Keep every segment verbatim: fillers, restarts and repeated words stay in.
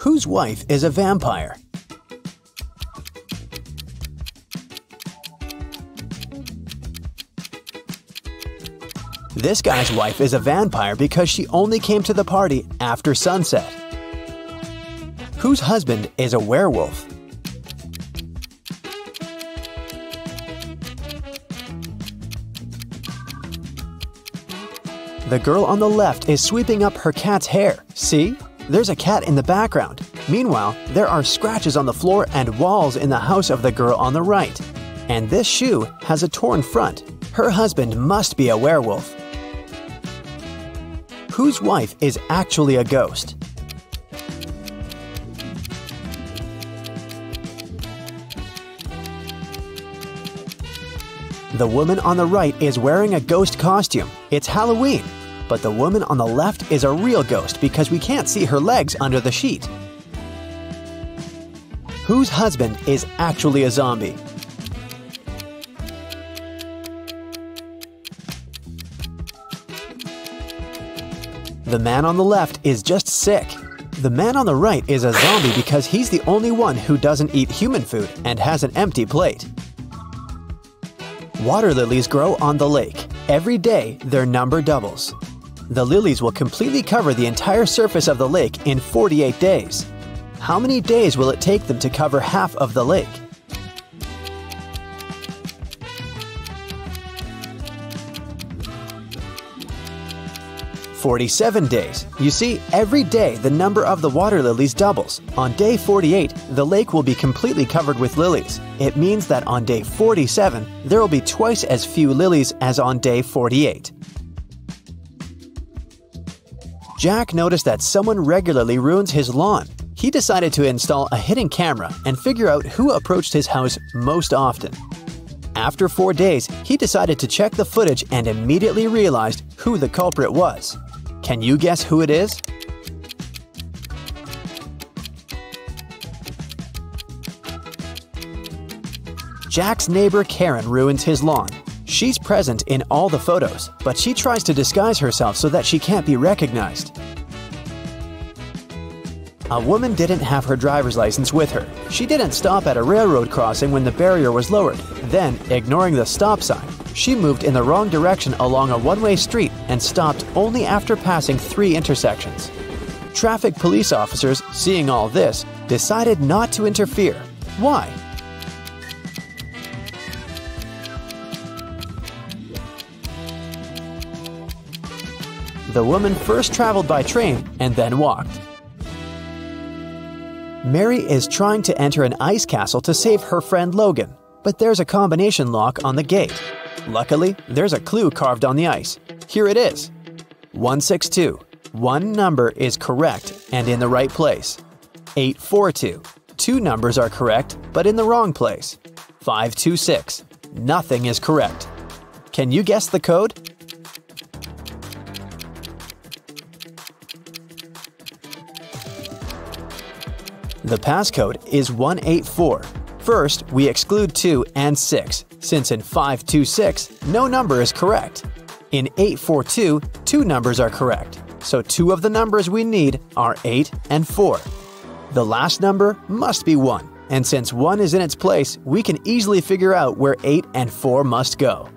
Whose wife is a vampire? This guy's wife is a vampire because she only came to the party after sunset. Whose husband is a werewolf? The girl on the left is sweeping up her cat's hair. See? There's a cat in the background. Meanwhile, there are scratches on the floor and walls in the house of the girl on the right. And this shoe has a torn front. Her husband must be a werewolf. Whose wife is actually a ghost? The woman on the right is wearing a ghost costume. It's Halloween. But the woman on the left is a real ghost because we can't see her legs under the sheet. Whose husband is actually a zombie? The man on the left is just sick. The man on the right is a zombie because he's the only one who doesn't eat human food and has an empty plate. Water lilies grow on the lake. Every day, their number doubles. The lilies will completely cover the entire surface of the lake in forty-eight days. How many days will it take them to cover half of the lake? forty-seven days. You see, every day the number of the water lilies doubles. On day forty-eight, the lake will be completely covered with lilies. It means that on day forty-seven, there will be twice as few lilies as on day forty-eight. Jack noticed that someone regularly ruins his lawn. He decided to install a hidden camera and figure out who approached his house most often. After four days, he decided to check the footage and immediately realized who the culprit was. Can you guess who it is? Jack's neighbor Karen ruins his lawn. She's present in all the photos, but she tries to disguise herself so that she can't be recognized. A woman didn't have her driver's license with her. She didn't stop at a railroad crossing when the barrier was lowered. Then, ignoring the stop sign, she moved in the wrong direction along a one-way street and stopped only after passing three intersections. Traffic police officers, seeing all this, decided not to interfere. Why? The woman first traveled by train and then walked. Mary is trying to enter an ice castle to save her friend Logan, but there's a combination lock on the gate. Luckily, there's a clue carved on the ice. Here it is. one six two. One number is correct and in the right place. eight four two. Two numbers are correct, but in the wrong place. five two six. Nothing is correct. Can you guess the code? The passcode is one eight four. First, we exclude two and six, since in five two six, no number is correct. In eight four two, two numbers are correct, so two of the numbers we need are eight and four. The last number must be one, and since one is in its place, we can easily figure out where eight and four must go.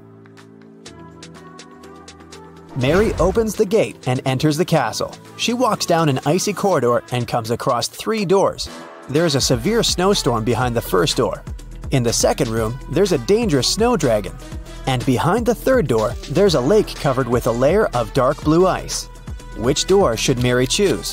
Mary opens the gate and enters the castle. She walks down an icy corridor and comes across three doors. There's a severe snowstorm behind the first door. In the second room, there's a dangerous snow dragon. And behind the third door, there's a lake covered with a layer of dark blue ice. Which door should Mary choose?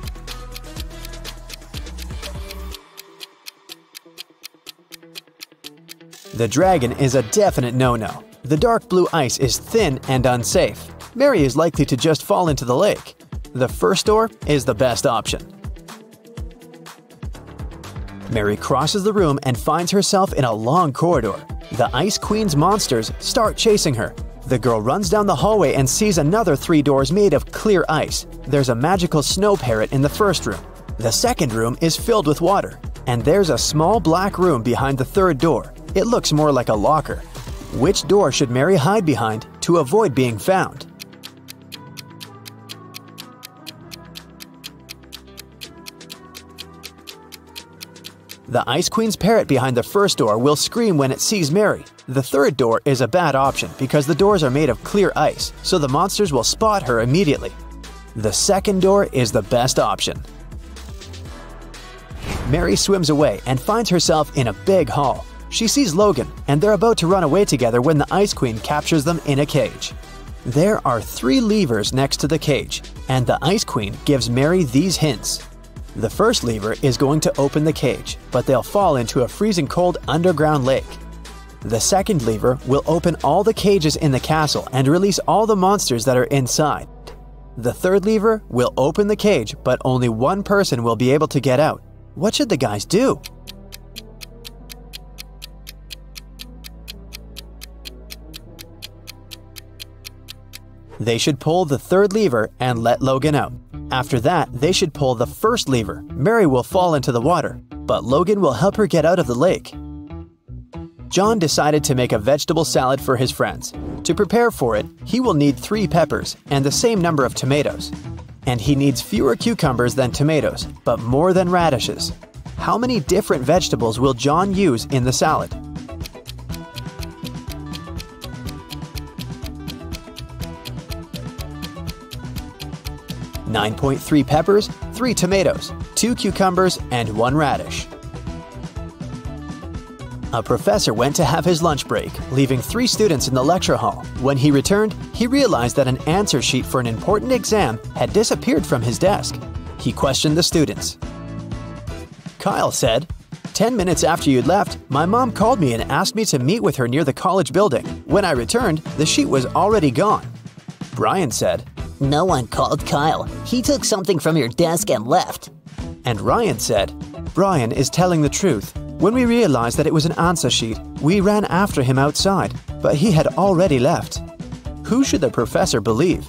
The dragon is a definite no-no. The dark blue ice is thin and unsafe. Mary is likely to just fall into the lake. The first door is the best option. Mary crosses the room and finds herself in a long corridor. The Ice Queen's monsters start chasing her. The girl runs down the hallway and sees another three doors made of clear ice. There's a magical snow parrot in the first room. The second room is filled with water. And there's a small black room behind the third door. It looks more like a locker. Which door should Mary hide behind to avoid being found? The Ice Queen's parrot behind the first door will scream when it sees Mary. The third door is a bad option because the doors are made of clear ice, so the monsters will spot her immediately. The second door is the best option. Mary swims away and finds herself in a big hall. She sees Logan, and they're about to run away together when the Ice Queen captures them in a cage. There are three levers next to the cage, and the Ice Queen gives Mary these hints. The first lever is going to open the cage, but they'll fall into a freezing cold underground lake. The second lever will open all the cages in the castle and release all the monsters that are inside. The third lever will open the cage, but only one person will be able to get out. What should the guys do? They should pull the third lever and let Logan out. After that, they should pull the first lever. Mary will fall into the water, but Logan will help her get out of the lake. John decided to make a vegetable salad for his friends. To prepare for it, he will need three peppers and the same number of tomatoes. And he needs fewer cucumbers than tomatoes, but more than radishes. How many different vegetables will John use in the salad? nine point three peppers, three tomatoes, two cucumbers, and one radish. A professor went to have his lunch break, leaving three students in the lecture hall. When he returned, he realized that an answer sheet for an important exam had disappeared from his desk. He questioned the students. Kyle said, Ten minutes after you'd left, my mom called me and asked me to meet with her near the college building. When I returned, the sheet was already gone. Brian said, No one called Kyle. He took something from your desk and left. And Ryan said, Brian is telling the truth. When we realized that it was an answer sheet, we ran after him outside, but he had already left. Who should the professor believe?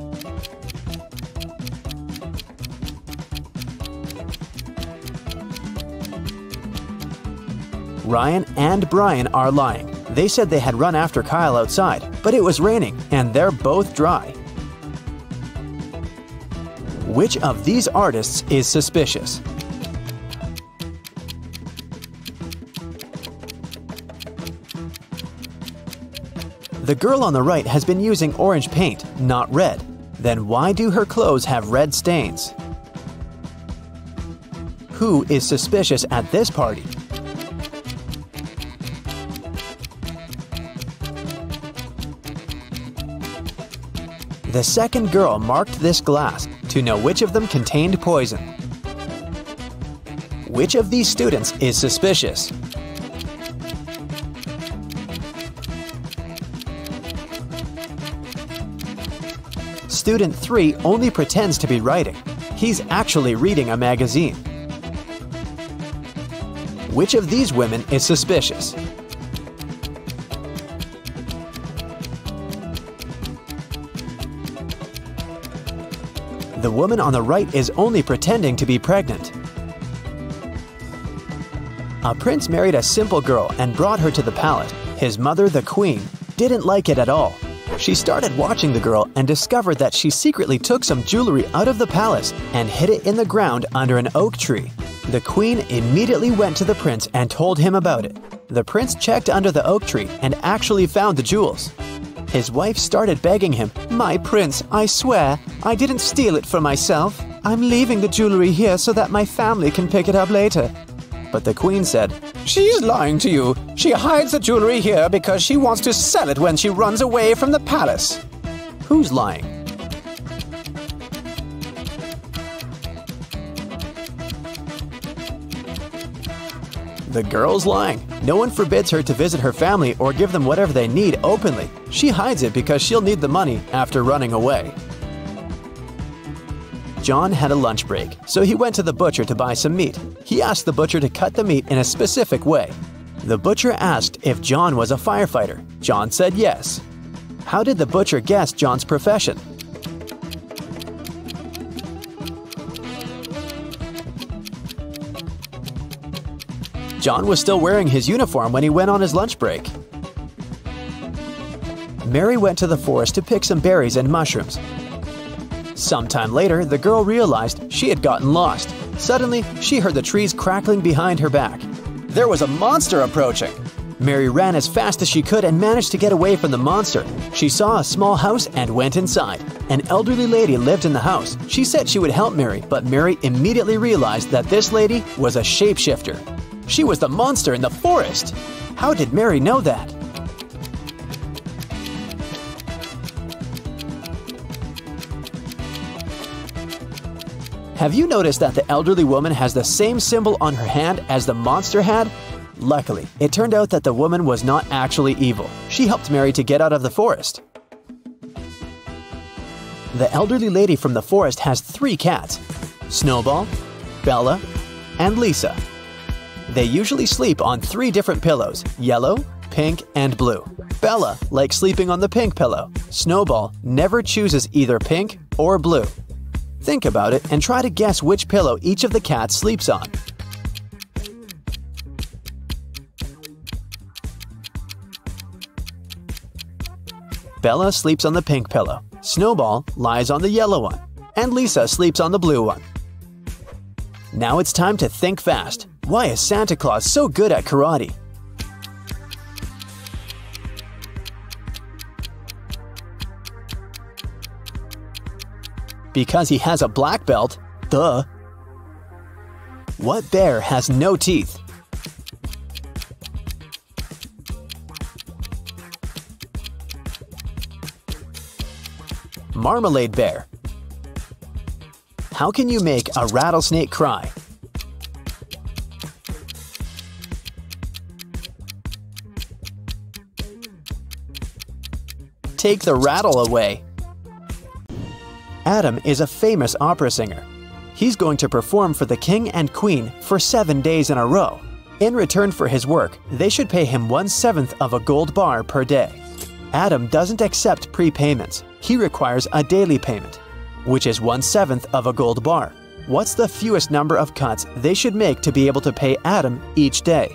Ryan and Brian are lying. They said they had run after Kyle outside, but it was raining and they're both dry. Which of these artists is suspicious? The girl on the right has been using orange paint, not red. Then why do her clothes have red stains? Who is suspicious at this party? The second girl marked this glass to know which of them contained poison. Which of these students is suspicious? Student three only pretends to be writing. He's actually reading a magazine. Which of these women is suspicious? The woman on the right is only pretending to be pregnant. A prince married a simple girl and brought her to the palace. His mother, the queen, didn't like it at all. She started watching the girl and discovered that she secretly took some jewelry out of the palace and hid it in the ground under an oak tree. The queen immediately went to the prince and told him about it. The prince checked under the oak tree and actually found the jewels. His wife started begging him, "My prince, I swear, I didn't steal it for myself. I'm leaving the jewelry here so that my family can pick it up later." But the queen said, "She's lying to you. She hides the jewelry here because she wants to sell it when she runs away from the palace." Who's lying? The girl's lying. No one forbids her to visit her family or give them whatever they need openly. She hides it because she'll need the money after running away. John had a lunch break, so he went to the butcher to buy some meat. He asked the butcher to cut the meat in a specific way. The butcher asked if John was a firefighter. John said yes. How did the butcher guess John's profession? John was still wearing his uniform when he went on his lunch break. Mary went to the forest to pick some berries and mushrooms. Sometime later, the girl realized she had gotten lost, Suddenly, she heard the trees crackling behind her back. There was a monster approaching! Mary ran as fast as she could and managed to get away from the monster. She saw a small house and went inside. An elderly lady lived in the house. She said she would help Mary, but Mary immediately realized that this lady was a shapeshifter. She was the monster in the forest! How did Mary know that? Have you noticed that the elderly woman has the same symbol on her hand as the monster had? Luckily, it turned out that the woman was not actually evil. She helped Mary to get out of the forest. The elderly lady from the forest has three cats: Snowball, Bella, and Lisa. They usually sleep on three different pillows: yellow, pink, and blue. Bella likes sleeping on the pink pillow. Snowball never chooses either pink or blue. Think about it and try to guess which pillow each of the cats sleeps on. Bella sleeps on the pink pillow, Snowball lies on the yellow one, and Lisa sleeps on the blue one. Now it's time to think fast. Why is Santa Claus so good at karate? Because he has a black belt, duh. What bear has no teeth? Marmalade bear. How can you make a rattlesnake cry? Take the rattle away. Adam is a famous opera singer. He's going to perform for the king and queen for seven days in a row. In return for his work, they should pay him one-seventh of a gold bar per day. Adam doesn't accept prepayments. He requires a daily payment, which is one-seventh of a gold bar. What's the fewest number of cuts they should make to be able to pay Adam each day?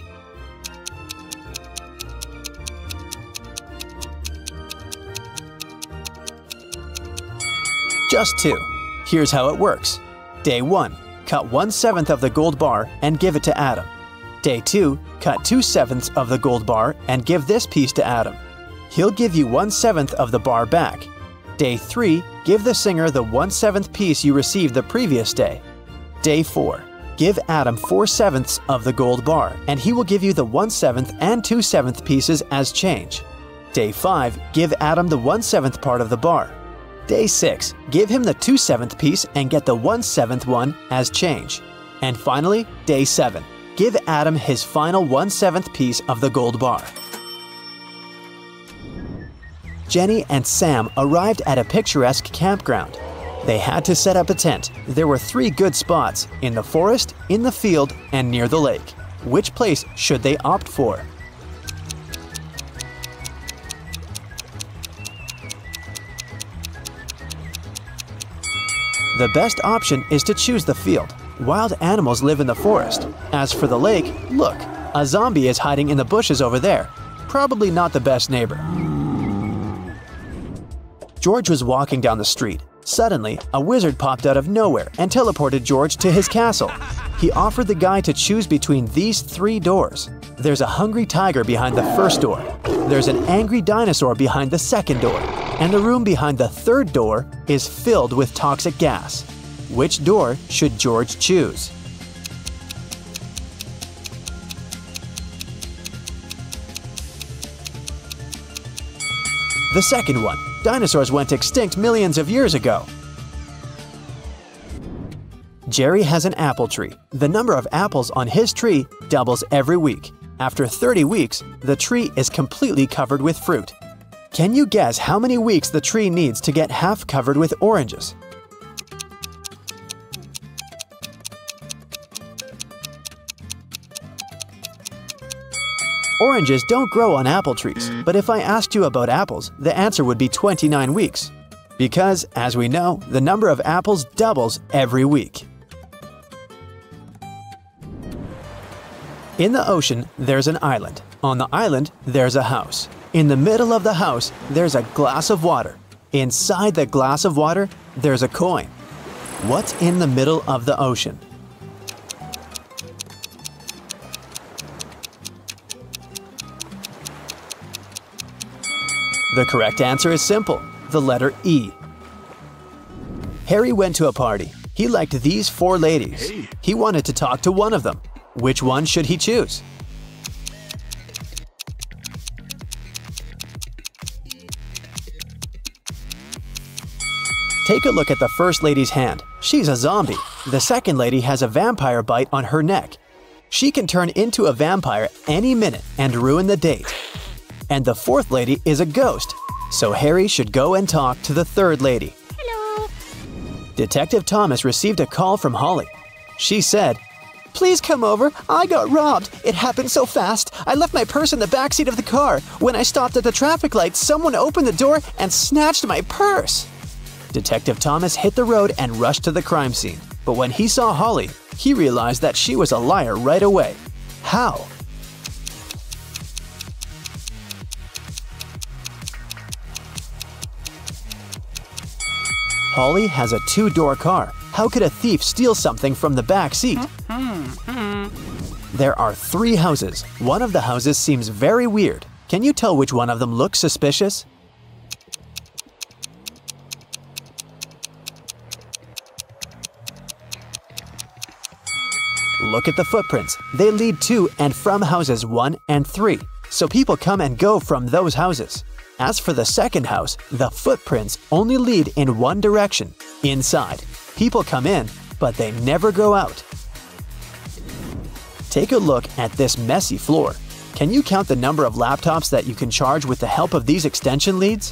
Just two. Here's how it works. Day one, cut one-seventh of the gold bar and give it to Adam. Day two, cut two-sevenths of the gold bar and give this piece to Adam. He'll give you one-seventh of the bar back. Day three, give the singer the one-seventh piece you received the previous day. Day four, give Adam four-sevenths of the gold bar and he will give you the one-seventh and two-seventh pieces as change. Day five, give Adam the one-seventh part of the bar. Day six, give him the two-seventh piece and get the one-seventh one as change. And finally, day seven, give Adam his final one-seventh piece of the gold bar. Jenny and Sam arrived at a picturesque campground. They had to set up a tent. There were three good spots: in the forest, in the field, and near the lake. Which place should they opt for? The best option is to choose the field. Wild animals live in the forest. As for the lake, look, a zombie is hiding in the bushes over there. Probably not the best neighbor. George was walking down the street. Suddenly, a wizard popped out of nowhere and teleported George to his castle. He offered the guy to choose between these three doors. There's a hungry tiger behind the first door. There's an angry dinosaur behind the second door. And the room behind the third door is filled with toxic gas. Which door should George choose? The second one. Dinosaurs went extinct millions of years ago. Jerry has an apple tree. The number of apples on his tree doubles every week. After thirty weeks, the tree is completely covered with fruit. Can you guess how many weeks the tree needs to get half covered with oranges? Oranges don't grow on apple trees, but if I asked you about apples, the answer would be twenty-nine weeks. Because, as we know, the number of apples doubles every week. In the ocean, there's an island. On the island, there's a house. In the middle of the house, there's a glass of water. Inside the glass of water, there's a coin. What's in the middle of the ocean? The correct answer is simple, the letter E. Harry went to a party. He liked these four ladies. He wanted to talk to one of them. Which one should he choose? Take a look at the first lady's hand. She's a zombie. The second lady has a vampire bite on her neck. She can turn into a vampire any minute and ruin the date. And the fourth lady is a ghost. So Harry should go and talk to the third lady. Hello. Detective Thomas received a call from Holly. She said, "Please come over. I got robbed. It happened so fast. I left my purse in the backseat of the car. When I stopped at the traffic light, someone opened the door and snatched my purse." Detective Thomas hit the road and rushed to the crime scene. But when he saw Holly, he realized that she was a liar right away. How? Holly has a two-door car. How could a thief steal something from the back seat? There are three houses. One of the houses seems very weird. Can you tell which one of them looks suspicious? Look at the footprints. They lead to and from houses one and three, so people come and go from those houses. As for the second house, the footprints only lead in one direction, inside. People come in, but they never go out. Take a look at this messy floor. Can you count the number of laptops that you can charge with the help of these extension leads?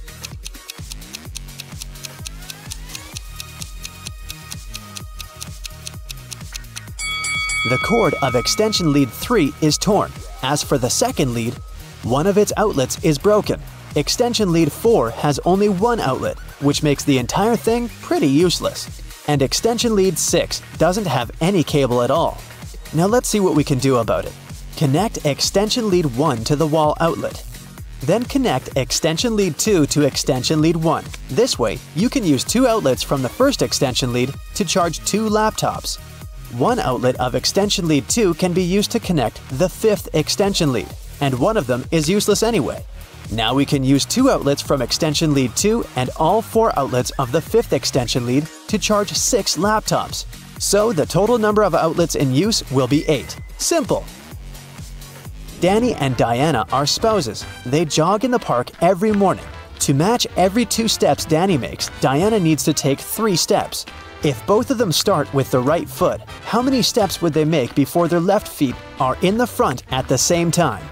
The cord of extension lead three is torn. As for the second lead, one of its outlets is broken. Extension lead four has only one outlet, which makes the entire thing pretty useless. And extension lead six doesn't have any cable at all. Now let's see what we can do about it. Connect extension lead one to the wall outlet. Then connect extension lead two to extension lead one. This way, you can use two outlets from the first extension lead to charge two laptops. One outlet of extension lead two can be used to connect the fifth extension lead, and one of them is useless anyway. Now we can use two outlets from extension lead two and all four outlets of the fifth extension lead to charge six laptops. So the total number of outlets in use will be eight. Simple! Danny and Diana are spouses. They jog in the park every morning. To match every two steps Danny makes, Diana needs to take three steps. If both of them start with the right foot, how many steps would they make before their left feet are in the front at the same time?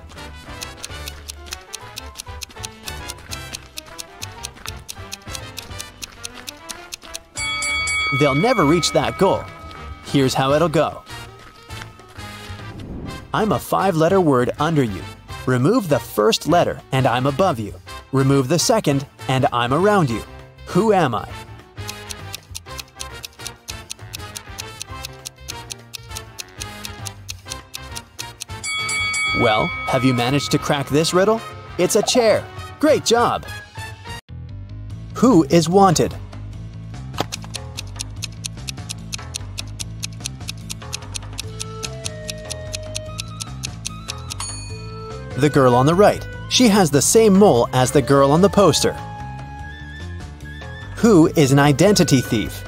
They'll never reach that goal. Here's how it'll go. I'm a five-letter word under you. Remove the first letter and I'm above you. Remove the second and I'm around you. Who am I? Well, have you managed to crack this riddle? It's a chair. Great job! Who is wanted? The girl on the right. She has the same mole as the girl on the poster. Who is an identity thief?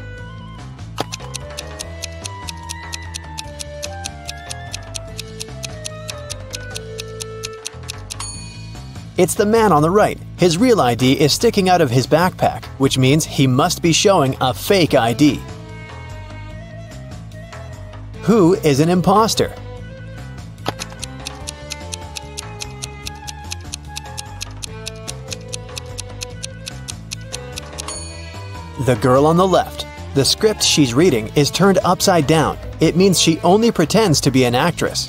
It's the man on the right. His real I D is sticking out of his backpack, which means he must be showing a fake I D. Who is an imposter? The girl on the left. The script she's reading is turned upside down. It means she only pretends to be an actress.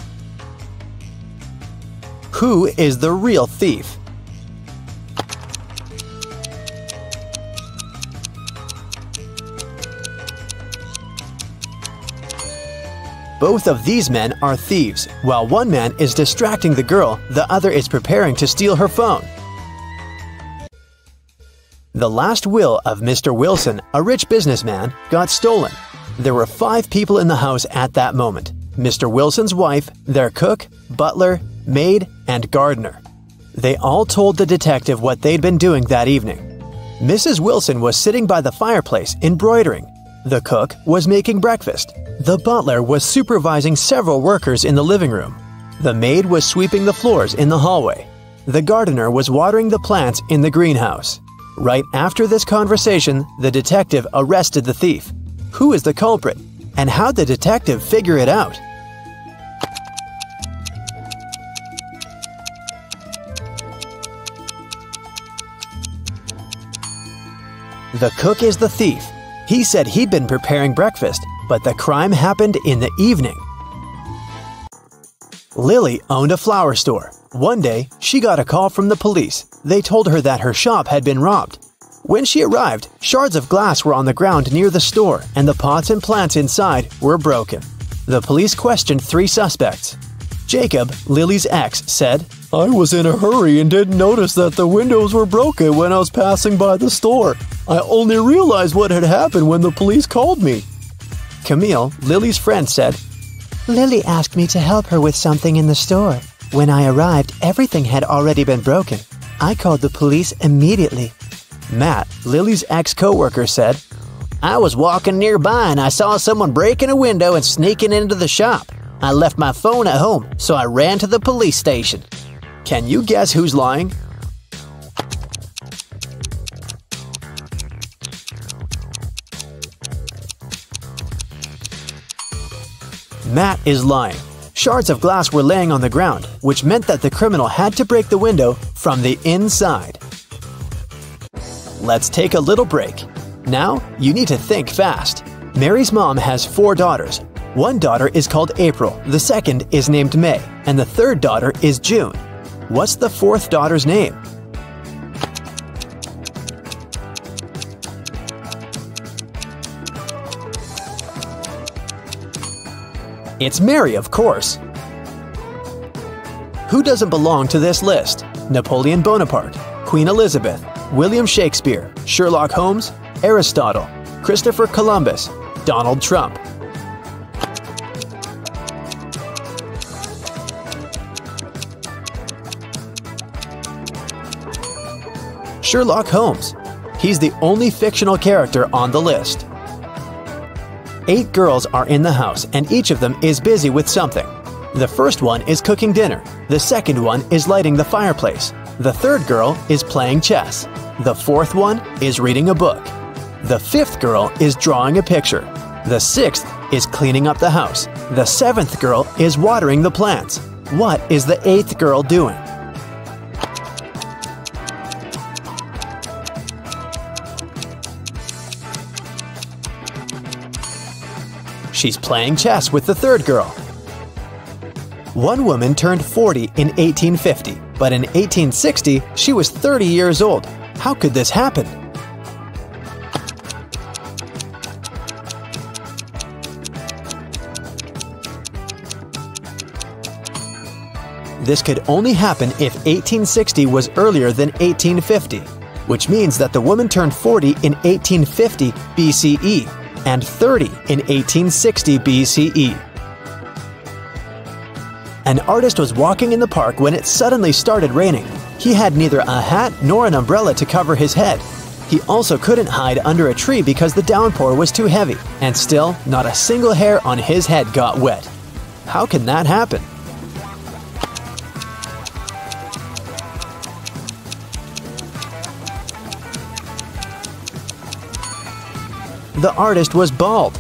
Who is the real thief? Both of these men are thieves. While one man is distracting the girl, the other is preparing to steal her phone. The last will of Mister Wilson, a rich businessman, got stolen. There were five people in the house at that moment. Mister Wilson's wife, their cook, butler, maid, and gardener. They all told the detective what they'd been doing that evening. Missus Wilson was sitting by the fireplace embroidering. The cook was making breakfast. The butler was supervising several workers in the living room. The maid was sweeping the floors in the hallway. The gardener was watering the plants in the greenhouse. Right after this conversation, the detective arrested the thief. Who is the culprit? And how'd the detective figure it out? The cook is the thief. He said he'd been preparing breakfast, but the crime happened in the evening. Lily owned a flower store. One day, she got a call from the police. They told her that her shop had been robbed. When she arrived, shards of glass were on the ground near the store, and the pots and plants inside were broken. The police questioned three suspects. Jacob, Lily's ex, said, "I was in a hurry and didn't notice that the windows were broken when I was passing by the store. I only realized what had happened when the police called me." Camille, Lily's friend, said, "Lily asked me to help her with something in the store. When I arrived, everything had already been broken. I called the police immediately." Matt, Lily's ex-coworker, said, "I was walking nearby and I saw someone breaking a window and sneaking into the shop. I left my phone at home, so I ran to the police station." Can you guess who's lying? Matt is lying. Shards of glass were laying on the ground, which meant that the criminal had to break the window from the inside. Let's take a little break. Now, you need to think fast. Mary's mom has four daughters. One daughter is called April, the second is named May, and the third daughter is June. What's the fourth daughter's name? It's Mary, of course. Who doesn't belong to this list? Napoleon Bonaparte, Queen Elizabeth, William Shakespeare, Sherlock Holmes, Aristotle, Christopher Columbus, Donald Trump. Sherlock Holmes. He's the only fictional character on the list. Eight girls are in the house and each of them is busy with something. The first one is cooking dinner. The second one is lighting the fireplace. The third girl is playing chess. The fourth one is reading a book. The fifth girl is drawing a picture. The sixth is cleaning up the house. The seventh girl is watering the plants. What is the eighth girl doing? She's playing chess with the third girl. One woman turned forty in eighteen fifty, but in eighteen sixty, she was thirty years old. How could this happen? This could only happen if eighteen sixty was earlier than eighteen fifty, which means that the woman turned forty in eighteen fifty B C E and thirty in eighteen sixty B C E. An artist was walking in the park when it suddenly started raining. He had neither a hat nor an umbrella to cover his head. He also couldn't hide under a tree because the downpour was too heavy, and still, not a single hair on his head got wet. How can that happen? The artist was bald.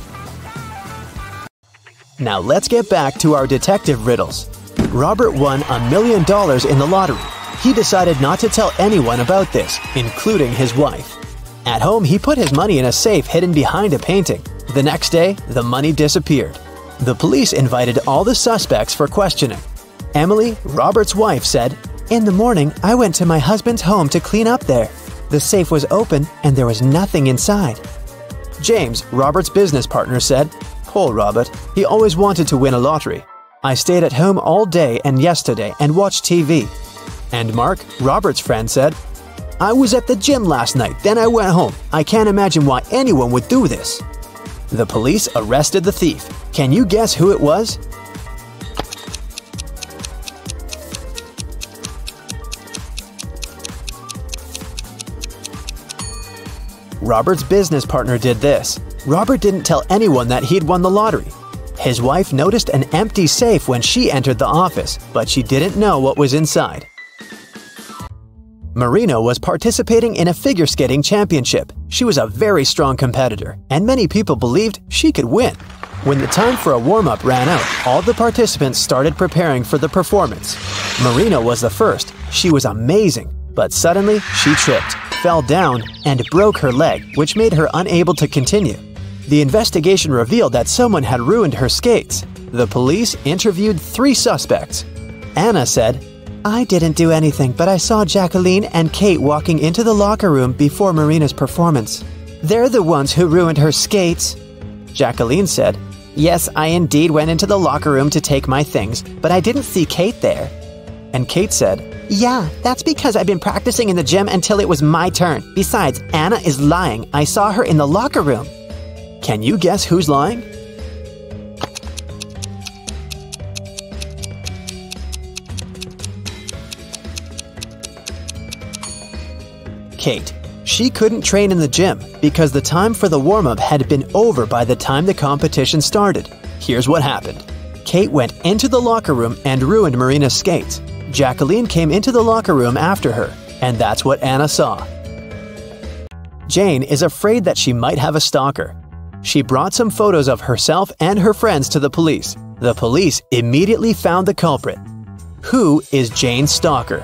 Now let's get back to our detective riddles. Robert won a million dollars in the lottery. He decided not to tell anyone about this, including his wife. At home, he put his money in a safe hidden behind a painting. The next day, the money disappeared. The police invited all the suspects for questioning. Emily, Robert's wife, said, "In the morning, I went to my husband's home to clean up there. The safe was open and there was nothing inside." James, Robert's business partner, said, "Poor Robert, he always wanted to win a lottery. I stayed at home all day and yesterday and watched T V." And Mark, Robert's friend, said, "I was at the gym last night, then I went home. I can't imagine why anyone would do this." The police arrested the thief. Can you guess who it was? Robert's business partner did this. Robert didn't tell anyone that he'd won the lottery. His wife noticed an empty safe when she entered the office, but she didn't know what was inside. Marina was participating in a figure skating championship. She was a very strong competitor, and many people believed she could win. When the time for a warm-up ran out, all the participants started preparing for the performance. Marina was the first. She was amazing, but suddenly she tripped, fell down, and broke her leg, which made her unable to continue. The investigation revealed that someone had ruined her skates. The police interviewed three suspects. Anna said, "I didn't do anything, but I saw Jacqueline and Kate walking into the locker room before Marina's performance. They're the ones who ruined her skates." Jacqueline said, "Yes, I indeed went into the locker room to take my things, but I didn't see Kate there." And Kate said, "Yeah, that's because I've been practicing in the gym until it was my turn. Besides, Anna is lying. I saw her in the locker room." Can you guess who's lying? Kate. She couldn't train in the gym because the time for the warm-up had been over by the time the competition started. Here's what happened. Kate went into the locker room and ruined Marina's skates. Jacqueline came into the locker room after her, and that's what Anna saw. Jane is afraid that she might have a stalker. She brought some photos of herself and her friends to the police. The police immediately found the culprit. Who is Jane's stalker?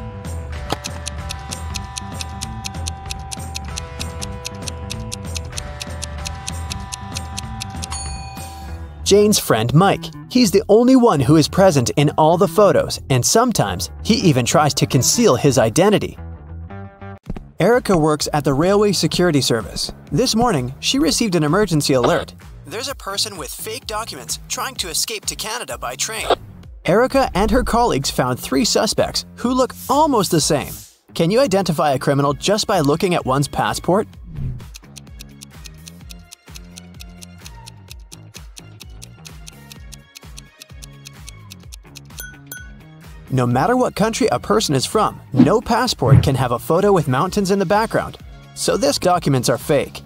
Jane's friend Mike. He's the only one who is present in all the photos, and sometimes he even tries to conceal his identity. Erica works at the Railway Security Service. This morning, she received an emergency alert. There's a person with fake documents trying to escape to Canada by train. Erica and her colleagues found three suspects who look almost the same. Can you identify a criminal just by looking at one's passport? No matter what country a person is from, no passport can have a photo with mountains in the background. So these documents are fake.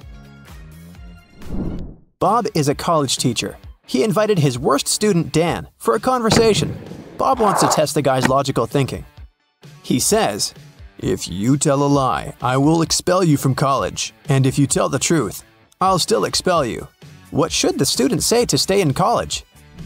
Bob is a college teacher. He invited his worst student, Dan, for a conversation. Bob wants to test the guy's logical thinking. He says, "If you tell a lie, I will expel you from college. And if you tell the truth, I'll still expel you. What should the student say to stay in college?"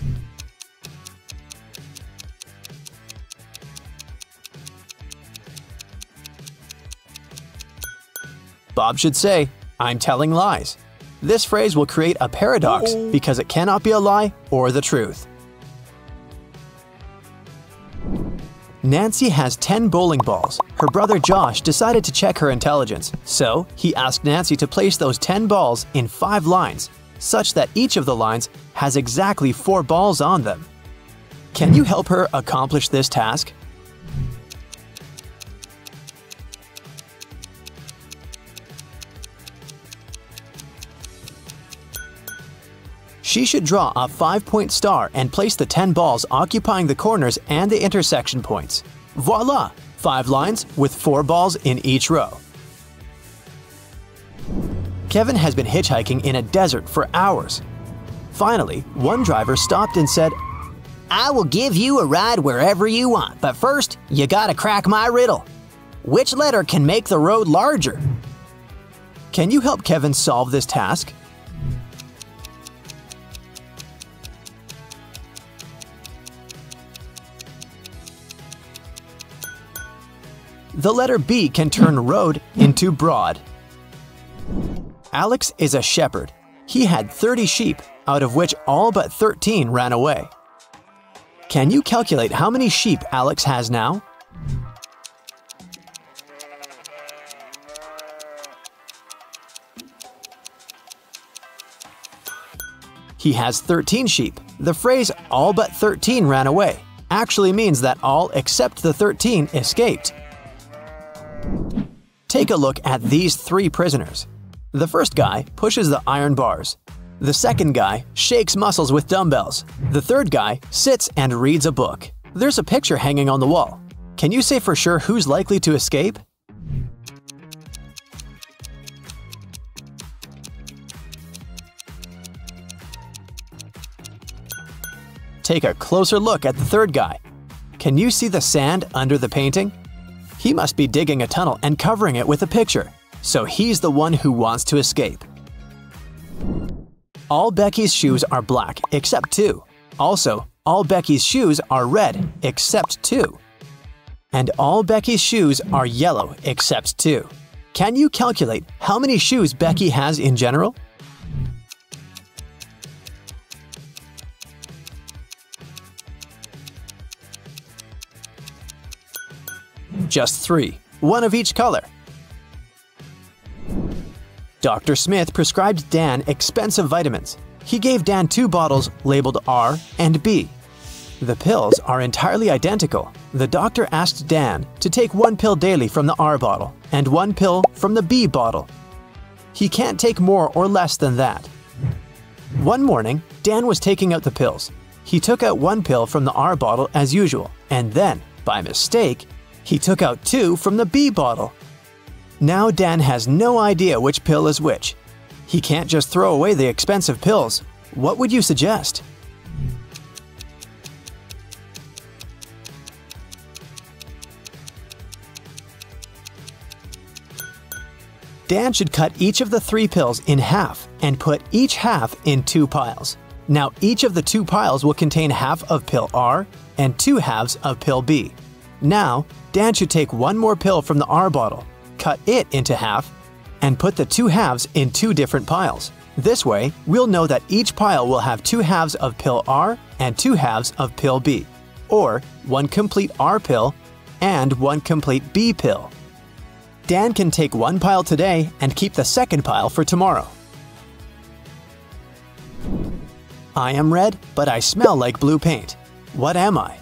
Bob should say, "I'm telling lies." This phrase will create a paradox because it cannot be a lie or the truth. Nancy has ten bowling balls. Her brother Josh decided to check her intelligence, so he asked Nancy to place those ten balls in five lines, such that each of the lines has exactly four balls on them. Can you help her accomplish this task? She should draw a five-point star and place the ten balls occupying the corners and the intersection points. Voila! Five lines with four balls in each row. Kevin has been hitchhiking in a desert for hours. Finally, one driver stopped and said, "I will give you a ride wherever you want, but first, you gotta crack my riddle. Which letter can make the road larger?" Can you help Kevin solve this task? The letter B can turn road into broad. Alex is a shepherd. He had thirty sheep, out of which all but thirteen ran away. Can you calculate how many sheep Alex has now? He has thirteen sheep. The phrase "all but thirteen ran away" actually means that all except the thirteen escaped. Take a look at these three prisoners. The first guy pushes the iron bars. The second guy shakes muscles with dumbbells. The third guy sits and reads a book. There's a picture hanging on the wall. Can you say for sure who's likely to escape? take a closer look at the third guy. Can you see the sand under the painting? He must be digging a tunnel and covering it with a picture, so he's the one who wants to escape. All Becky's shoes are black except two. Also, all Becky's shoes are red except two. And all Becky's shoes are yellow except two. Can you calculate how many shoes Becky has in general? Just three, one of each color. Doctor Smith prescribed Dan expensive vitamins. He gave Dan two bottles labeled R and B. The pills are entirely identical. The doctor asked Dan to take one pill daily from the R bottle and one pill from the B bottle. He can't take more or less than that. One morning, Dan was taking out the pills. He took out one pill from the R bottle as usual, and then, by mistake, he took out two from the B bottle. Now Dan has no idea which pill is which. He can't just throw away the expensive pills. What would you suggest? Dan should cut each of the three pills in half and put each half in two piles. Now each of the two piles will contain half of pill R and two halves of pill B. Now, Dan should take one more pill from the R bottle, cut it into half, and put the two halves in two different piles. This way, we'll know that each pile will have two halves of pill R and two halves of pill B, or one complete R pill and one complete B pill. Dan can take one pile today and keep the second pile for tomorrow. I am red, but I smell like blue paint. What am I?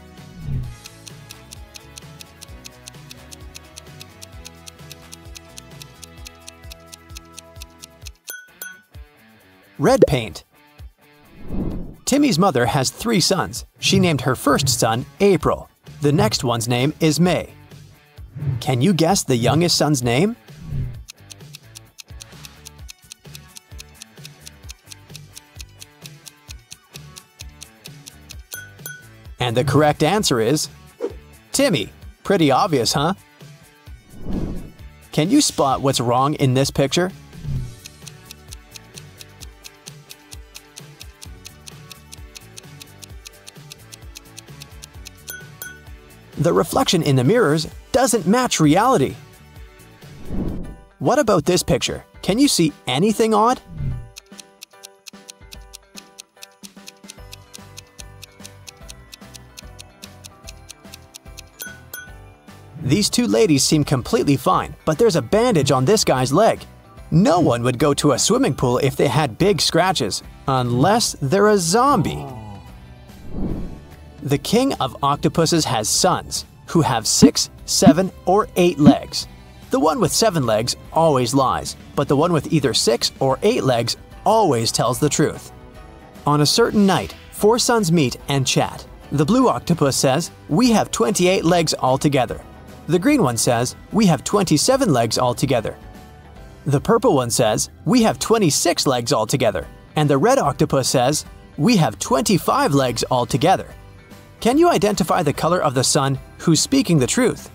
Red paint. Timmy's mother has three sons. She named her first son April. The next one's name is May. Can you guess the youngest son's name? And the correct answer is Timmy. Pretty obvious, huh? Can you spot what's wrong in this picture? The reflection in the mirrors doesn't match reality. What about this picture? Can you see anything odd? These two ladies seem completely fine, but there's a bandage on this guy's leg. No one would go to a swimming pool if they had big scratches, unless they're a zombie. The king of octopuses has sons, who have six, seven, or eight legs. The one with seven legs always lies, but the one with either six or eight legs always tells the truth. On a certain night, four sons meet and chat. The blue octopus says, "We have twenty-eight legs altogether." The green one says, "We have twenty-seven legs altogether." The purple one says, "We have twenty-six legs altogether." And the red octopus says, "We have twenty-five legs altogether." Can you identify the color of the son who's speaking the truth?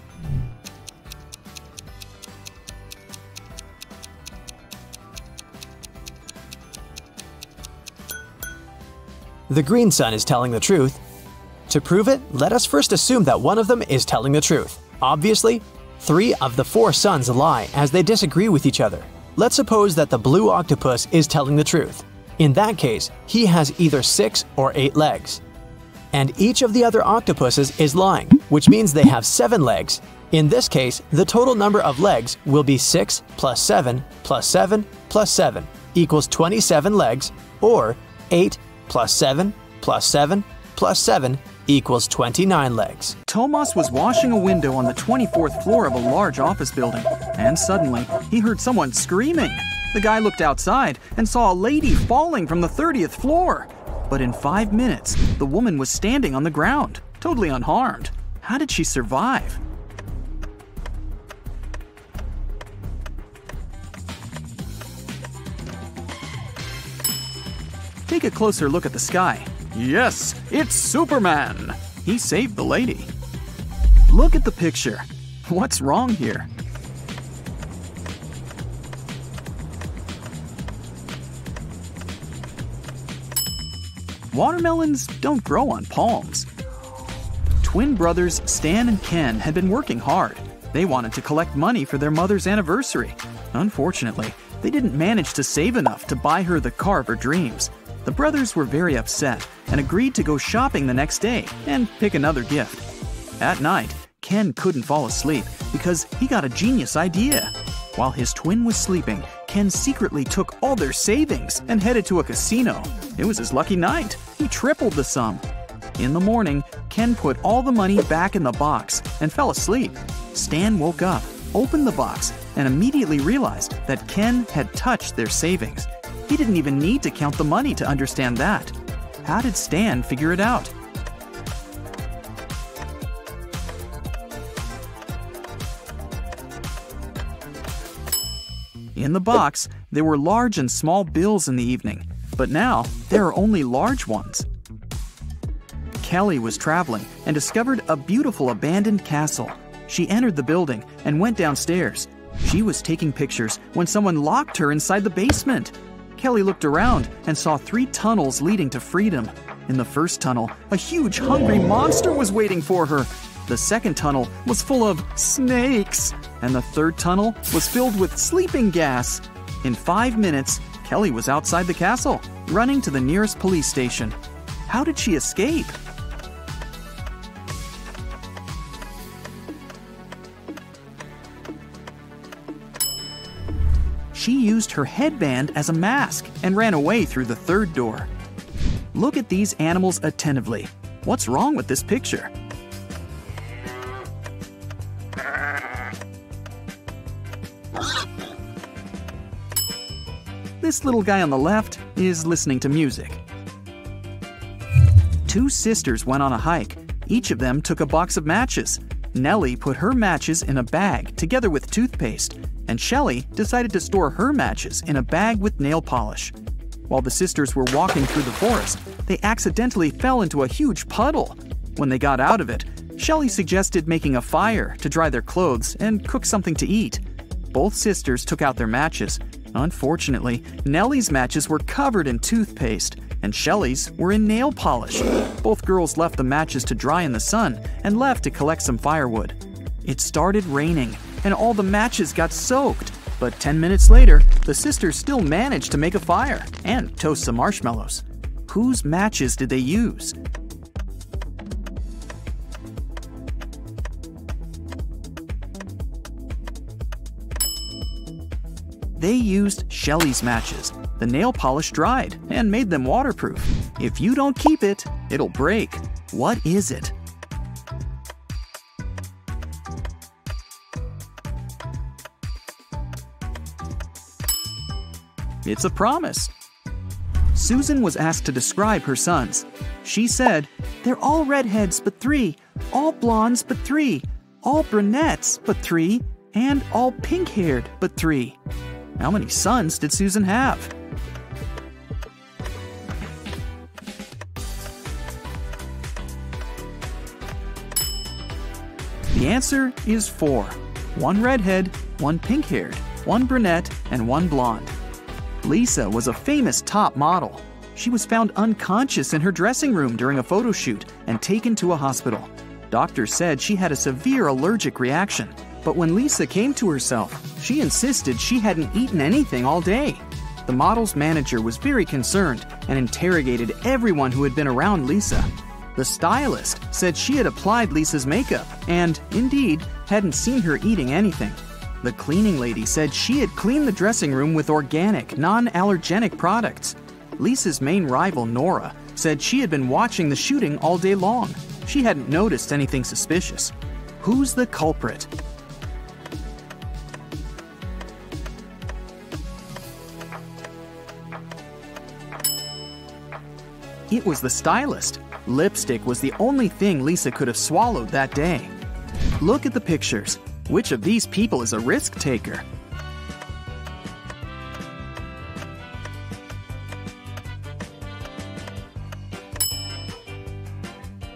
The green sun is telling the truth. To prove it, let us first assume that one of them is telling the truth. Obviously, three of the four sons lie as they disagree with each other. Let's suppose that the blue octopus is telling the truth. In that case, he has either six or eight legs. And each of the other octopuses is lying, which means they have seven legs. In this case, the total number of legs will be six plus seven plus seven plus seven equals twenty-seven legs, or eight plus seven plus seven plus seven equals twenty-nine legs. Tomas was washing a window on the twenty-fourth floor of a large office building, and suddenly he heard someone screaming. The guy looked outside and saw a lady falling from the thirtieth floor. But in five minutes, the woman was standing on the ground, totally unharmed. How did she survive? Take a closer look at the sky. Yes, it's Superman! He saved the lady. Look at the picture. What's wrong here? Watermelons don't grow on palms. Twin brothers Stan and Ken had been working hard. They wanted to collect money for their mother's anniversary. Unfortunately, they didn't manage to save enough to buy her the car of her dreams. The brothers were very upset and agreed to go shopping the next day and pick another gift. At night, Ken couldn't fall asleep because he got a genius idea. While his twin was sleeping, Ken secretly took all their savings and headed to a casino. It was his lucky night. He tripled the sum. In the morning, Ken put all the money back in the box and fell asleep. Stan woke up, opened the box, and immediately realized that Ken had touched their savings. He didn't even need to count the money to understand that. How did Stan figure it out? In the box, there were large and small bills in the evening, but now there are only large ones. Kelly was traveling and discovered a beautiful abandoned castle. She entered the building and went downstairs. She was taking pictures when someone locked her inside the basement. Kelly looked around and saw three tunnels leading to freedom. In the first tunnel, a huge hungry monster was waiting for her. The second tunnel was full of snakes, and the third tunnel was filled with sleeping gas. In five minutes, Kelly was outside the castle, running to the nearest police station. How did she escape? She used her headband as a mask and ran away through the third door. Look at these animals attentively. What's wrong with this picture? This little guy on the left is listening to music. Two sisters went on a hike. Each of them took a box of matches. Nellie put her matches in a bag together with toothpaste, and Shelley decided to store her matches in a bag with nail polish. While the sisters were walking through the forest, they accidentally fell into a huge puddle. When they got out of it, Shelley suggested making a fire to dry their clothes and cook something to eat. Both sisters took out their matches. Unfortunately, Nellie's matches were covered in toothpaste, and Shelley's were in nail polish. Both girls left the matches to dry in the sun and left to collect some firewood. It started raining, and all the matches got soaked. But ten minutes later, the sisters still managed to make a fire and toast some marshmallows. Whose matches did they use? They used Shelley's matches. The nail polish dried and made them waterproof. If you don't keep it, it'll break. What is it? It's a promise. Susan was asked to describe her sons. She said, "They're all redheads but three, all blondes but three, all brunettes but three, and all pink-haired but three." How many sons did Susan have? The answer is four. One redhead, one pink-haired, one brunette, and one blonde. Lisa was a famous top model. She was found unconscious in her dressing room during a photo shoot and taken to a hospital. Doctors said she had a severe allergic reaction, but when Lisa came to herself, she insisted she hadn't eaten anything all day. The model's manager was very concerned and interrogated everyone who had been around Lisa. The stylist said she had applied Lisa's makeup and, indeed, hadn't seen her eating anything. The cleaning lady said she had cleaned the dressing room with organic, non-allergenic products. Lisa's main rival, Nora, said she had been watching the shooting all day long. She hadn't noticed anything suspicious. Who's the culprit? It was the stylist. Lipstick was the only thing Lisa could have swallowed that day. Look at the pictures. Which of these people is a risk taker?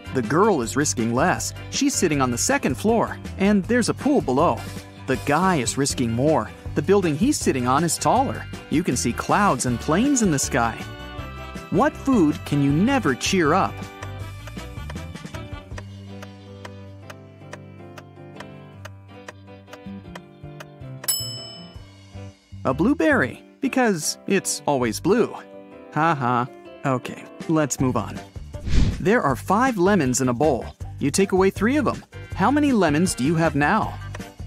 The girl is risking less. She's sitting on the second floor, and there's a pool below. The guy is risking more. The building he's sitting on is taller. You can see clouds and planes in the sky. What food can you never cheer up? A blueberry, because it's always blue. Haha. Okay, let's move on. There are five lemons in a bowl. You take away three of them. How many lemons do you have now?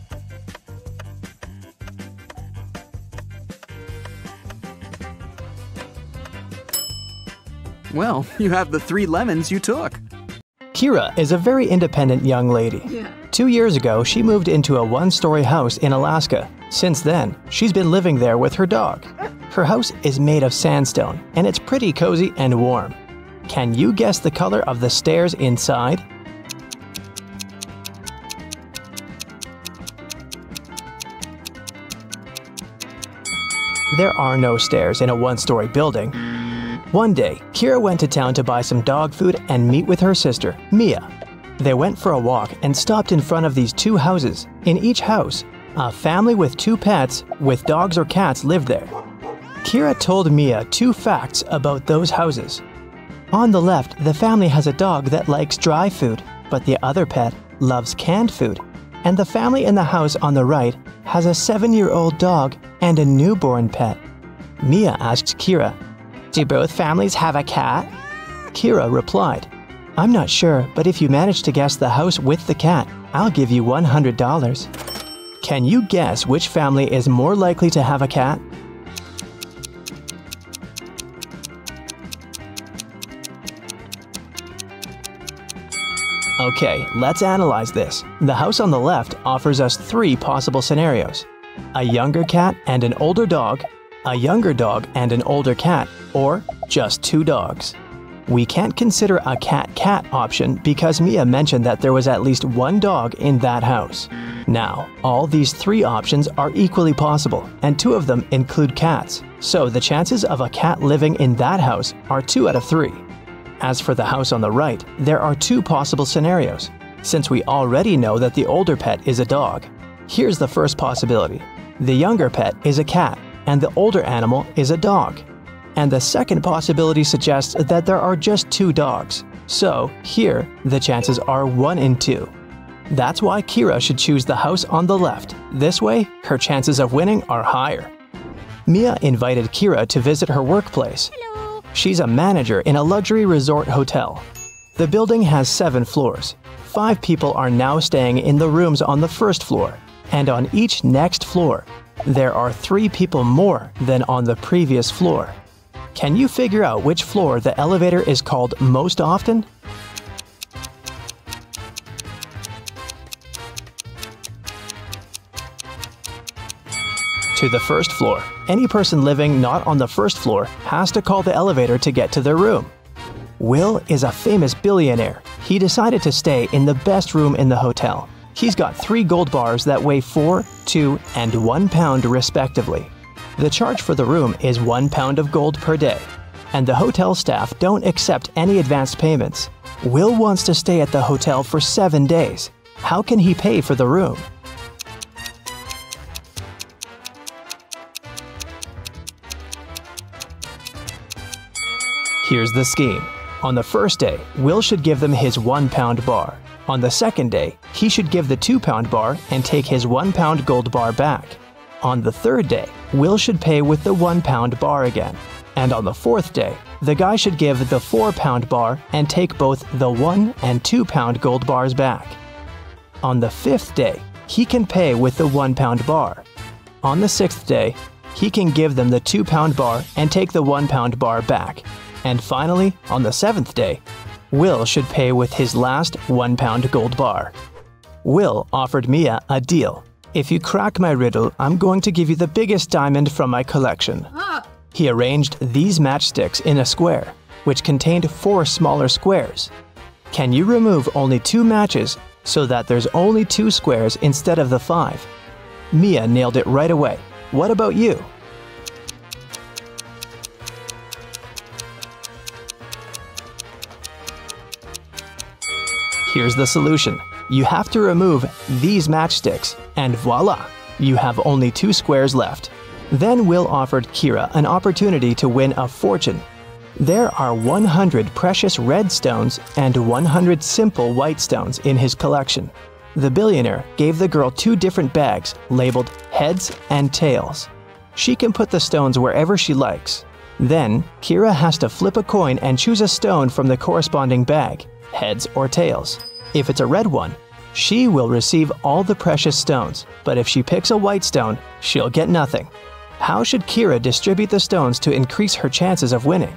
Well, you have the three lemons you took. Kira is a very independent young lady. Yeah. Two years ago, she moved into a one-story house in Alaska. Since then, she's been living there with her dog. Her house is made of sandstone, and it's pretty cozy and warm. Can you guess the color of the stairs inside? There are no stairs in a one-story building. One day, Kira went to town to buy some dog food and meet with her sister, Mia. They went for a walk and stopped in front of these two houses. In each house, a family with two pets with dogs or cats lived there. Kira told Mia two facts about those houses. On the left, the family has a dog that likes dry food, but the other pet loves canned food. And the family in the house on the right has a seven-year-old dog and a newborn pet. Mia asked Kira, "Do both families have a cat?" Kira replied, "I'm not sure, but if you manage to guess the house with the cat, I'll give you one hundred dollars. Can you guess which family is more likely to have a cat? Okay, let's analyze this. The house on the left offers us three possible scenarios: a younger cat and an older dog, a younger dog and an older cat, or just two dogs. We can't consider a cat-cat option because Mia mentioned that there was at least one dog in that house. Now, all these three options are equally possible, and two of them include cats, so the chances of a cat living in that house are two out of three. As for the house on the right, there are two possible scenarios. Since we already know that the older pet is a dog, here's the first possibility. The younger pet is a cat, and the older animal is a dog. And the second possibility suggests that there are just two dogs. So, here, the chances are one in two. That's why Kira should choose the house on the left. This way, her chances of winning are higher. Mia invited Kira to visit her workplace. Hello. She's a manager in a luxury resort hotel. The building has seven floors. Five people are now staying in the rooms on the first floor. And on each next floor, there are three people more than on the previous floor. Can you figure out which floor the elevator is called most often? To the first floor. Any person living not on the first floor has to call the elevator to get to their room. Will is a famous billionaire. He decided to stay in the best room in the hotel. He's got three gold bars that weigh four, two, and one pound respectively. The charge for the room is one pound of gold per day, and the hotel staff don't accept any advanced payments. Will wants to stay at the hotel for seven days. How can he pay for the room? Here's the scheme. On the first day, Will should give them his one pound bar. On the second day, he should give the two pound bar and take his one pound gold bar back. On the third day, Will should pay with the one pound bar again. And on the fourth day, the guy should give the four pound bar and take both the one and two pound gold bars back. On the fifth day, he can pay with the one pound bar. On the sixth day, he can give them the two pound bar and take the one pound bar back. And finally, on the seventh day, Will should pay with his last one pound gold bar. Will offered Mia a deal. If you crack my riddle, I'm going to give you the biggest diamond from my collection. Ah. He arranged these matchsticks in a square, which contained four smaller squares. Can you remove only two matches so that there's only two squares instead of the five? Mia nailed it right away. What about you? Here's the solution. You have to remove these matchsticks, and voila, you have only two squares left. Then Will offered Kira an opportunity to win a fortune. There are one hundred precious red stones and one hundred simple white stones in his collection. The billionaire gave the girl two different bags labeled heads and tails. She can put the stones wherever she likes. Then, Kira has to flip a coin and choose a stone from the corresponding bag, heads or tails. If it's a red one, she will receive all the precious stones, but if she picks a white stone, she'll get nothing. How should Kira distribute the stones to increase her chances of winning?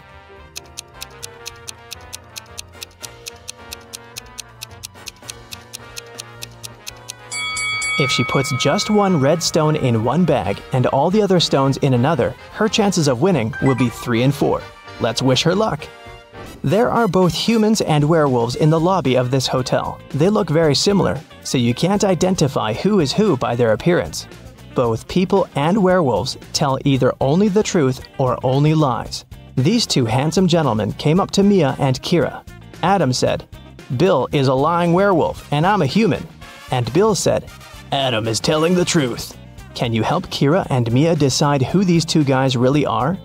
If she puts just one red stone in one bag and all the other stones in another, her chances of winning will be three and four. Let's wish her luck. There are both humans and werewolves in the lobby of this hotel. They look very similar, so you can't identify who is who by their appearance. Both people and werewolves tell either only the truth or only lies. These two handsome gentlemen came up to Mia and Kira. Adam said, "Bill is a lying werewolf and I'm a human." And Bill said, "Adam is telling the truth." Can you help Kira and Mia decide who these two guys really are?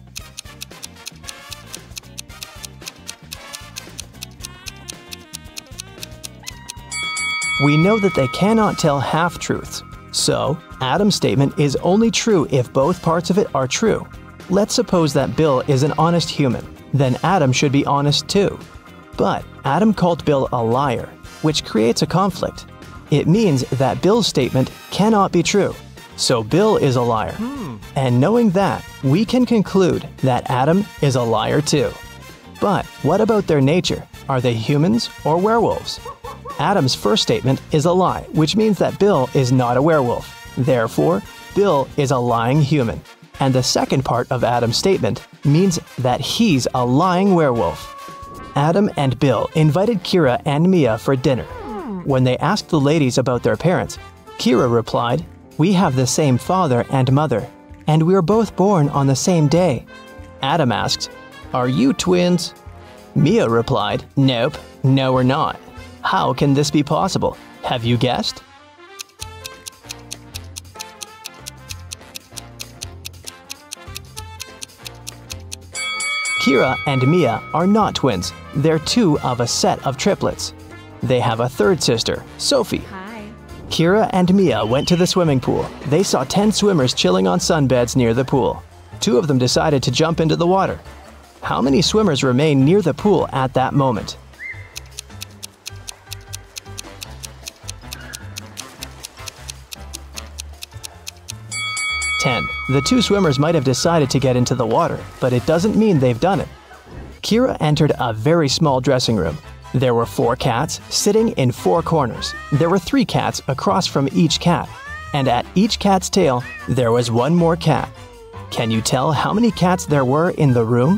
We know that they cannot tell half-truths, so Adam's statement is only true if both parts of it are true. Let's suppose that Bill is an honest human, then Adam should be honest too. But Adam called Bill a liar, which creates a conflict. It means that Bill's statement cannot be true, so Bill is a liar. Hmm. And knowing that, we can conclude that Adam is a liar too. But what about their nature? Are they humans or werewolves? Adam's first statement is a lie, which means that Bill is not a werewolf. Therefore, Bill is a lying human. And the second part of Adam's statement means that he's a lying werewolf. Adam and Bill invited Kira and Mia for dinner. When they asked the ladies about their parents, Kira replied, "We have the same father and mother, and we were both born on the same day." Adam asked, "Are you twins?" Mia replied, "Nope, no we're not. How can this be possible? Have you guessed?" Kira and Mia are not twins. They're two of a set of triplets. They have a third sister, Sophie. Hi. Kira and Mia went to the swimming pool. They saw ten swimmers chilling on sunbeds near the pool. Two of them decided to jump into the water. How many swimmers remain near the pool at that moment? ten. The two swimmers might have decided to get into the water, but it doesn't mean they've done it. Kira entered a very small dressing room. There were four cats sitting in four corners. There were three cats across from each cat. And at each cat's tail, there was one more cat. Can you tell how many cats there were in the room?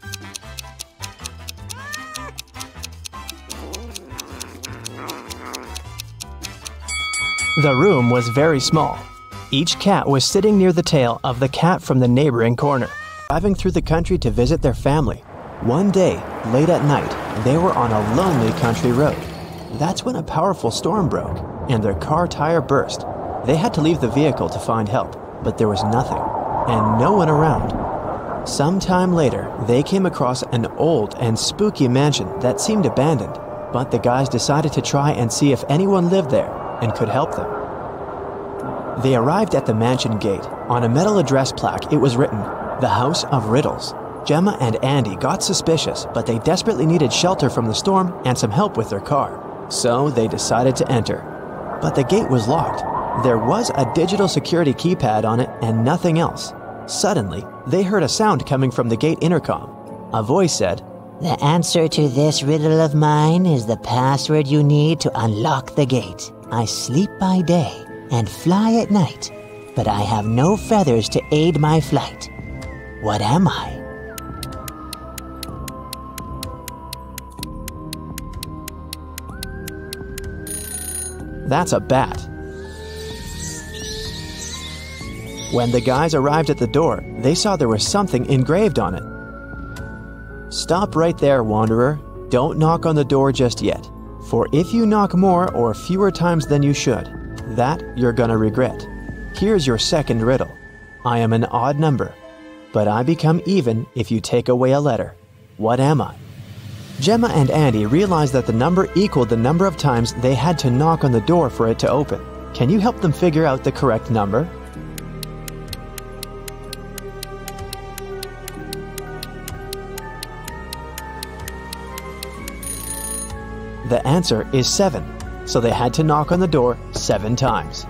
The room was very small. Each cat was sitting near the tail of the cat from the neighboring corner. Driving through the country to visit their family. One day, late at night, they were on a lonely country road. That's when a powerful storm broke, and their car tire burst. They had to leave the vehicle to find help, but there was nothing, and no one around. Sometime later, they came across an old and spooky mansion that seemed abandoned, but the guys decided to try and see if anyone lived there and could help them. They arrived at the mansion gate. On a metal address plaque, it was written, "The House of Riddles." Gemma and Andy got suspicious, but they desperately needed shelter from the storm and some help with their car. So they decided to enter. But the gate was locked. There was a digital security keypad on it and nothing else. Suddenly, they heard a sound coming from the gate intercom. A voice said, "The answer to this riddle of mine is the password you need to unlock the gate. I sleep by day and fly at night, but I have no feathers to aid my flight. What am I?" That's a bat. When the guys arrived at the door, they saw there was something engraved on it. "Stop right there, wanderer. Don't knock on the door just yet. For if you knock more or fewer times than you should, that you're gonna regret. Here's your second riddle. I am an odd number, but I become even if you take away a letter. What am I? Gemma and Andy realized that the number equaled the number of times they had to knock on the door for it to open. Can you help them figure out the correct number? The answer is seven, so they had to knock on the door seven times.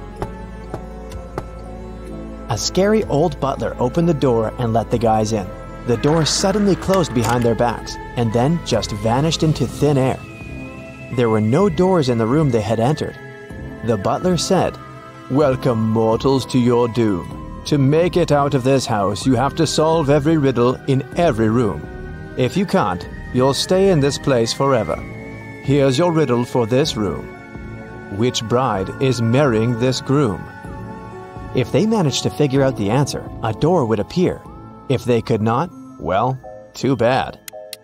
A scary old butler opened the door and let the guys in. The door suddenly closed behind their backs and then just vanished into thin air. There were no doors in the room they had entered. The butler said, "Welcome, mortals, to your doom. To make it out of this house, you have to solve every riddle in every room. If you can't, you'll stay in this place forever. Here's your riddle for this room. Which bride is marrying this groom?" If they managed to figure out the answer, a door would appear. If they could not, well, too bad.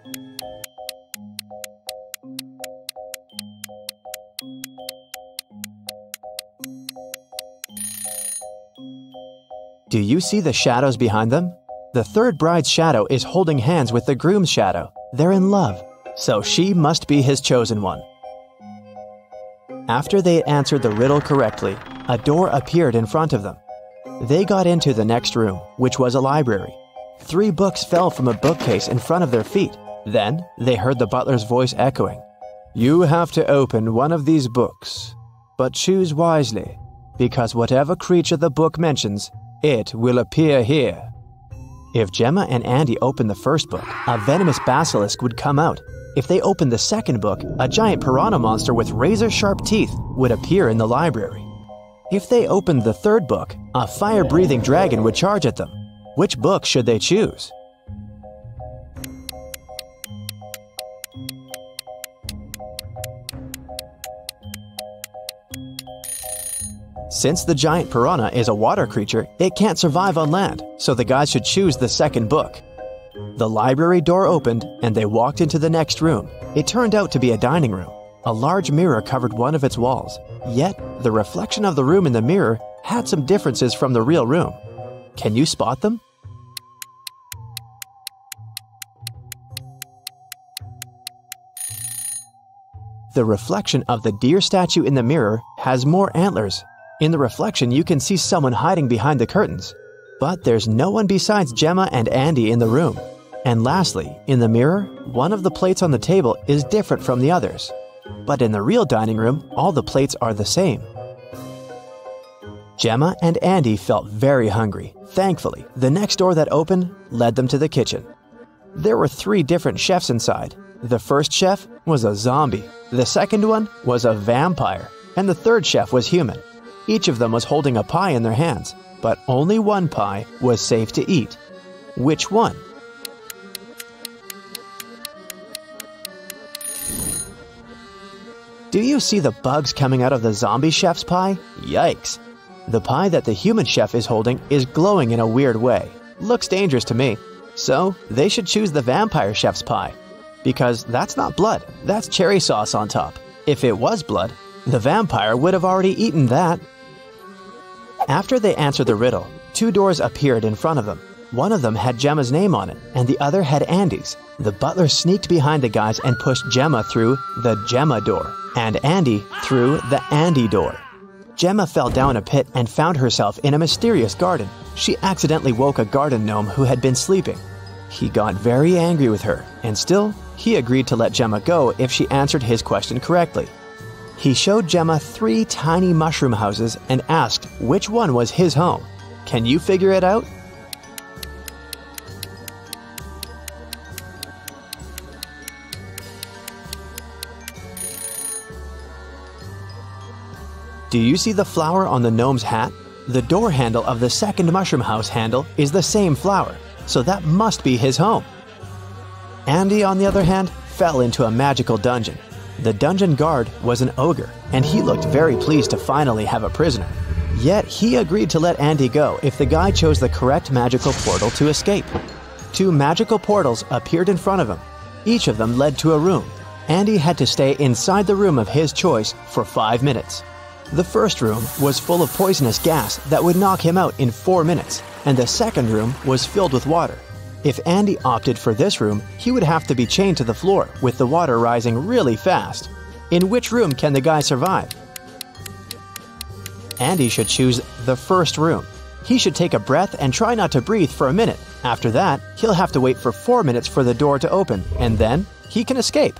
Do you see the shadows behind them? The third bride's shadow is holding hands with the groom's shadow. They're in love, so she must be his chosen one. After they answered the riddle correctly, a door appeared in front of them. They got into the next room, which was a library. Three books fell from a bookcase in front of their feet. Then they heard the butler's voice echoing. "You have to open one of these books, but choose wisely, because whatever creature the book mentions, it will appear here." If Gemma and Andy opened the first book, a venomous basilisk would come out. If they opened the second book, a giant piranha monster with razor-sharp teeth would appear in the library. If they opened the third book, a fire-breathing dragon would charge at them. Which book should they choose? Since the giant piranha is a water creature, it can't survive on land, so the guys should choose the second book. The library door opened, and they walked into the next room. It turned out to be a dining room. A large mirror covered one of its walls. Yet, the reflection of the room in the mirror had some differences from the real room. Can you spot them? The reflection of the deer statue in the mirror has more antlers. In the reflection, you can see someone hiding behind the curtains. But there's no one besides Gemma and Andy in the room. And lastly, in the mirror, one of the plates on the table is different from the others. But in the real dining room, all the plates are the same. Gemma and Andy felt very hungry. Thankfully, the next door that opened led them to the kitchen. There were three different chefs inside. The first chef was a zombie, the second one was a vampire, and the third chef was human. Each of them was holding a pie in their hands, but only one pie was safe to eat. Which one? Do you see the bugs coming out of the zombie chef's pie? Yikes! The pie that the human chef is holding is glowing in a weird way. Looks dangerous to me. So, they should choose the vampire chef's pie. Because that's not blood, that's cherry sauce on top. If it was blood, the vampire would have already eaten that. After they answered the riddle, two doors appeared in front of them. One of them had Gemma's name on it, and the other had Andy's. The butler sneaked behind the guys and pushed Gemma through the Gemma door, and Andy through the Andy door. Gemma fell down a pit and found herself in a mysterious garden. She accidentally woke a garden gnome who had been sleeping. He got very angry with her, and still, he agreed to let Gemma go if she answered his question correctly. He showed Gemma three tiny mushroom houses and asked which one was his home. Can you figure it out? Do you see the flower on the gnome's hat? The door handle of the second mushroom house handle is the same flower, so that must be his home. Andy, on the other hand, fell into a magical dungeon. The dungeon guard was an ogre, and he looked very pleased to finally have a prisoner. Yet he agreed to let Andy go if the guy chose the correct magical portal to escape. Two magical portals appeared in front of him. Each of them led to a room, Andy had to stay inside the room of his choice for five minutes. The first room was full of poisonous gas that would knock him out in four minutes, and the second room was filled with water. If Andy opted for this room, he would have to be chained to the floor with the water rising really fast. In which room can the guy survive? Andy should choose the first room. He should take a breath and try not to breathe for a minute. After that, he'll have to wait for four minutes for the door to open, and then he can escape.